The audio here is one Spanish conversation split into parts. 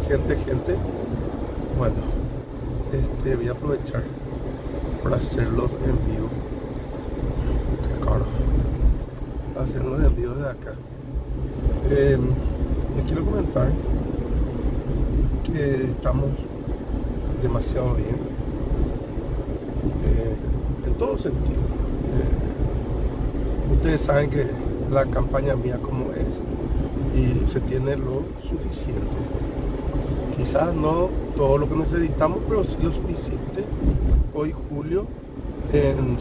Gente. Bueno, voy a aprovechar para hacer los envíos. Qué caro. Hacer los envíos de acá. Les quiero comentar que estamos demasiado bien. En todo sentido. Ustedes saben que la campaña mía como es y se tiene lo suficiente. Quizás no todo lo que necesitamos, pero sí lo suficiente. Hoy Julio en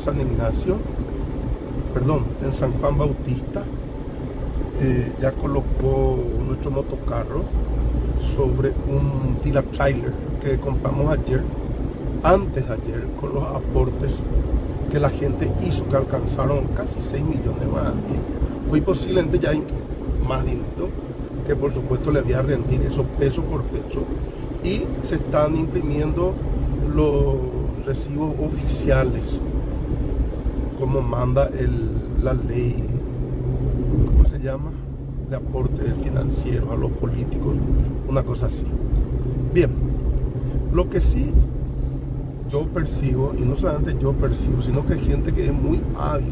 en San Juan Bautista, ya colocó nuestro motocarro sobre un tira trailer que compramos antes de ayer, con los aportes que la gente hizo, que alcanzaron casi 6 millones más. Hoy posiblemente ya hay más dinero, que por supuesto le voy a rendir eso peso por peso, y se están imprimiendo los recibos oficiales como manda la ley, ¿cómo se llama?, de aporte financiero a los políticos, una cosa así. Bien, lo que sí yo percibo, y no solamente yo percibo, sino que hay gente que es muy hábil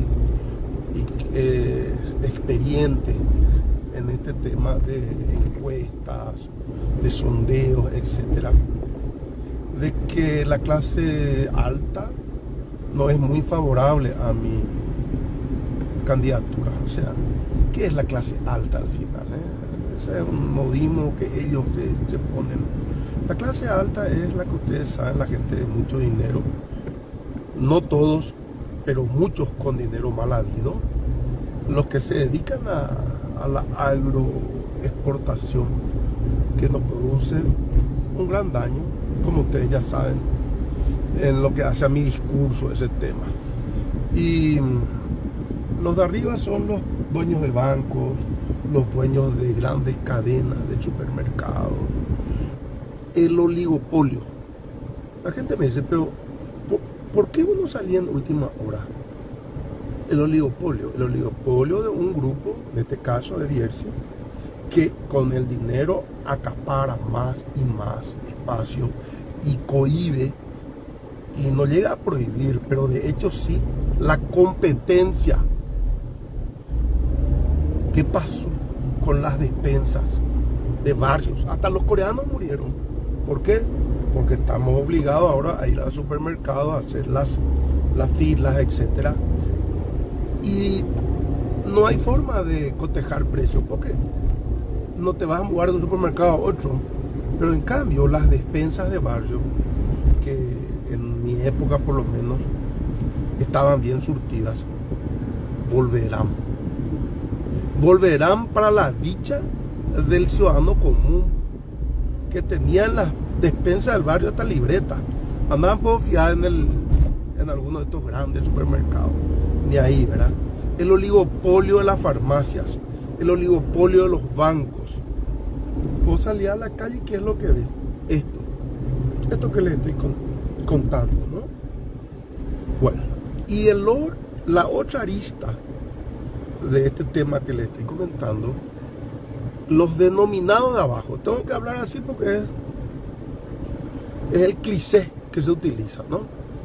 y experiente en este tema de encuestas, de sondeos, etcétera, de que la clase alta no es muy favorable a mi candidatura. O sea, ¿qué es la clase alta al final? Ese es un modismo que ellos se ponen. La clase alta es la que ustedes saben, la gente de mucho dinero, no todos, pero muchos con dinero mal habido, los que se dedican a la agroexportación, que nos produce un gran daño, como ustedes ya saben, en lo que hace a mi discurso ese tema. Y los de arriba son los dueños de bancos, los dueños de grandes cadenas de supermercados, el oligopolio. La gente me dice, pero ¿por qué uno salía en última hora? El oligopolio de un grupo, en este caso de Bierzi, que con el dinero acapara más y más espacio y cohíbe, y no llega a prohibir, pero de hecho sí, la competencia. ¿Qué pasó con las despensas de barrios? Hasta los coreanos murieron. ¿Por qué? Porque estamos obligados ahora a ir al supermercado a hacer las filas, etcétera. Y no hay forma de cotejar precios, porque no te vas a mudar de un supermercado a otro. Pero en cambio, las despensas de barrio, que en mi época por lo menos estaban bien surtidas, volverán para la dicha del ciudadano común, que tenía en las despensas del barrio hasta libreta. Andaban por fiar en alguno de estos grandes supermercados, ni ahí, ¿verdad? El oligopolio de las farmacias, el oligopolio de los bancos. Vos salís a la calle, ¿qué es lo que ves? Esto que les estoy contando, ¿no? Bueno, y la otra arista de este tema que les estoy comentando, los denominados de abajo. Tengo que hablar así porque es el cliché que se utiliza, ¿no?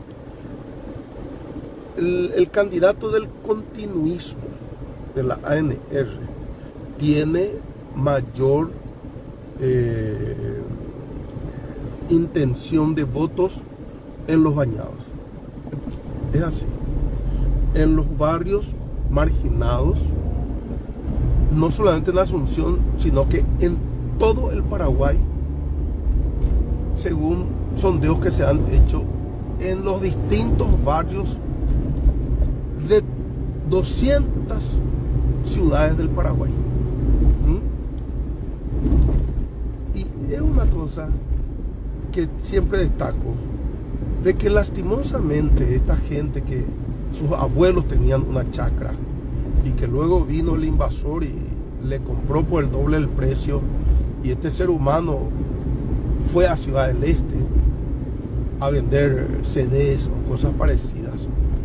El candidato del continuismo de la ANR tiene mayor intención de votos en los bañados. Es así. En los barrios marginados, no solamente en Asunción, sino que en todo el Paraguay, según sondeos que se han hecho en los distintos barrios de 200 ciudades del Paraguay. Y es una cosa que siempre destaco, de que lastimosamente esta gente, que sus abuelos tenían una chacra y que luego vino el invasor y le compró por el doble del precio, y este ser humano fue a Ciudad del Este a vender CDs o cosas parecidas,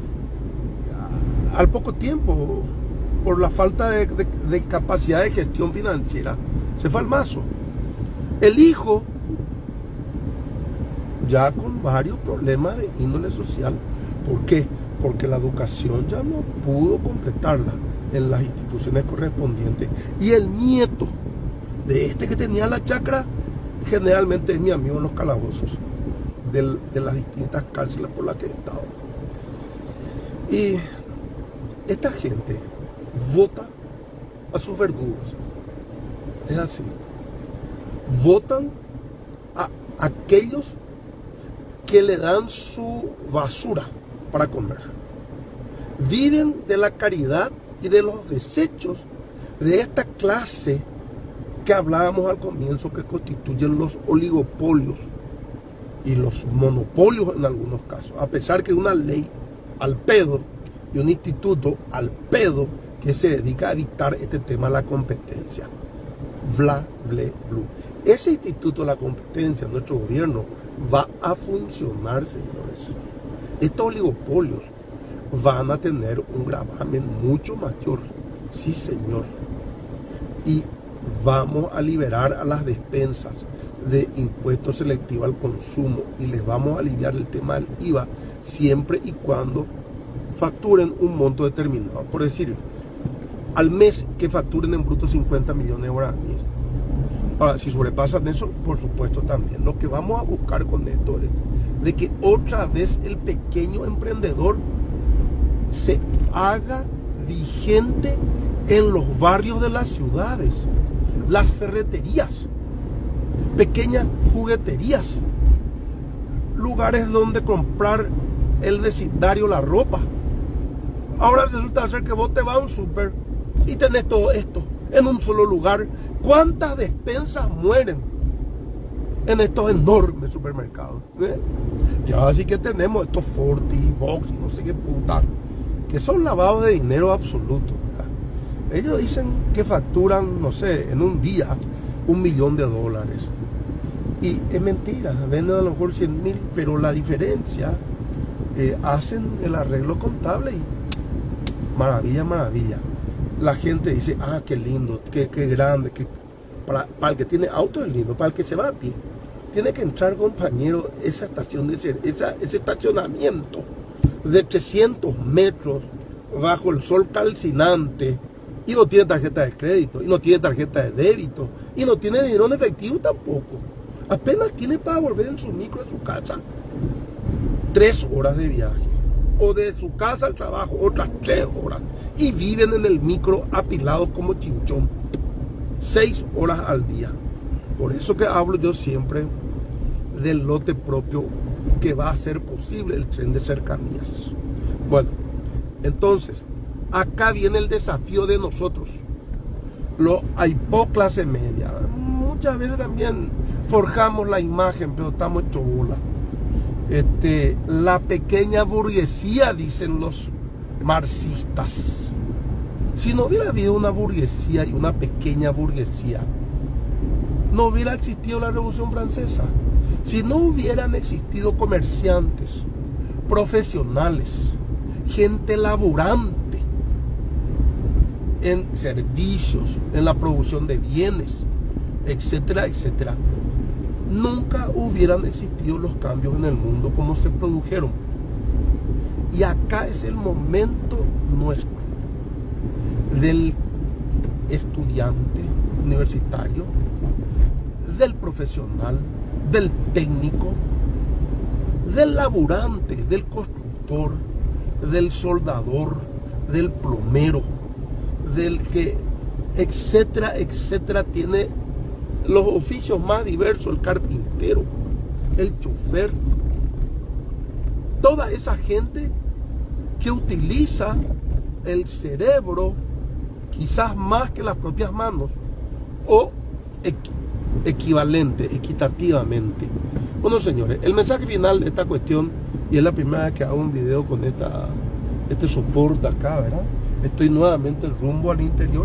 al poco tiempo, por la falta de capacidad de gestión financiera, se fue al mazo. El hijo ya con varios problemas de índole social. ¿Por qué? Porque la educación ya no pudo completarla en las instituciones correspondientes. Y el nieto de este que tenía la chacra generalmente es mi amigo en los calabozos de las distintas cárceles por las que he estado. Y esta gente vota a sus verdugos. Es así. Votan a aquellos que le dan su basura para comer. Viven de la caridad y de los desechos de esta clase que hablábamos al comienzo, que constituyen los oligopolios y los monopolios en algunos casos, a pesar que una ley al pedo y un instituto al pedo que se dedica a evitar este tema de la competencia. Bla, ble, blu. Ese instituto de la competencia, nuestro gobierno, va a funcionar, señores. Estos oligopolios van a tener un gravamen mucho mayor, sí señor. Y vamos a liberar a las despensas de impuesto selectivo al consumo y les vamos a aliviar el tema del IVA siempre y cuando facturen un monto determinado. Por decir, al mes que facturen en bruto 50 millones de guaraníes. Ahora, si sobrepasan eso, por supuesto también. Lo que vamos a buscar con esto es de que otra vez el pequeño emprendedor se haga vigente en los barrios de las ciudades, las ferreterías, pequeñas jugueterías, lugares donde comprar el vecindario, la ropa. Ahora resulta ser que vos te vas a un súper y tenés todo esto en un solo lugar. ¿Cuántas despensas mueren en estos enormes supermercados? Ya así que tenemos estos Forti, Vox y no sé qué puta, que son lavados de dinero absoluto, ¿verdad? Ellos dicen que facturan, no sé, en un día $1 millón. Y es mentira, venden a lo mejor 100.000, pero la diferencia, hacen el arreglo contable y maravilla, maravilla. La gente dice, ah, qué lindo, qué grande, para el que tiene auto es lindo, para el que se va a pie. Tiene que entrar, compañero, esa estación ese estacionamiento de 300 metros bajo el sol calcinante, y no tiene tarjeta de crédito, y no tiene tarjeta de débito, y no tiene dinero en efectivo tampoco. Apenas tiene para volver en su micro a su casa. 3 horas de viaje. O de su casa al trabajo, otras 3 horas. Y viven en el micro apilados como chinchón. 6 horas al día. Por eso que hablo yo siempre del lote propio que va a hacer posible el tren de cercanías. Bueno, entonces, acá viene el desafío de nosotros. Lo AIPO clase media. Muchas veces también forjamos la imagen, pero estamos hechos bola. La pequeña burguesía, dicen los marxistas. Si no hubiera habido una burguesía y una pequeña burguesía, no hubiera existido la Revolución Francesa. Si no hubieran existido comerciantes, profesionales, gente laborante en servicios, en la producción de bienes, etcétera, etcétera, nunca hubieran existido los cambios en el mundo como se produjeron. Y acá es el momento nuestro, del estudiante universitario, del profesional, del técnico, del laburante, del constructor, del soldador, del plomero, del que, etcétera, etcétera, tiene los oficios más diversos, el carpintero, el chofer, toda esa gente que utiliza el cerebro quizás más que las propias manos, o equitativamente. Bueno, señores, el mensaje final de esta cuestión, y es la primera vez que hago un video con este soporte acá, ¿verdad? Estoy nuevamente rumbo al interior.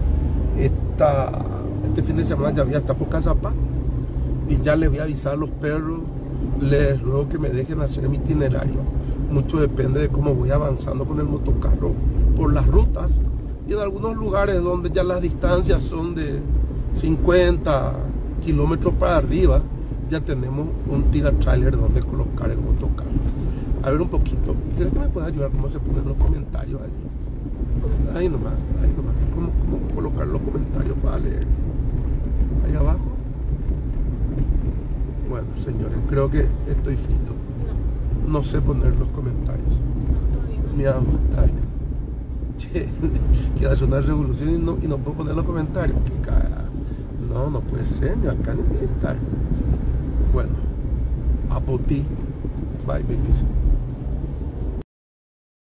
Este fin de semana ya voy a estar por Cazapá y ya les voy a avisar a los perros. Les ruego que me dejen hacer mi itinerario. Mucho depende de cómo voy avanzando con el motocarro por las rutas, y en algunos lugares donde ya las distancias son de 50 kilómetros para arriba, ya tenemos un tira trailer donde colocar el autocar. A ver un poquito. ¿Será que me puede ayudar cómo se ponen los comentarios allí? Ahí nomás. ¿Cómo colocar los comentarios para leer? Ahí abajo. Bueno, señores, creo que estoy frito. No sé poner los comentarios. Mi amor, está bien. Che, quiero hacer una revolución y no puedo poner los comentarios. ¿Qué caga? No puede ser. Acá necesito estar. Bueno, a por ti. Bye, babies.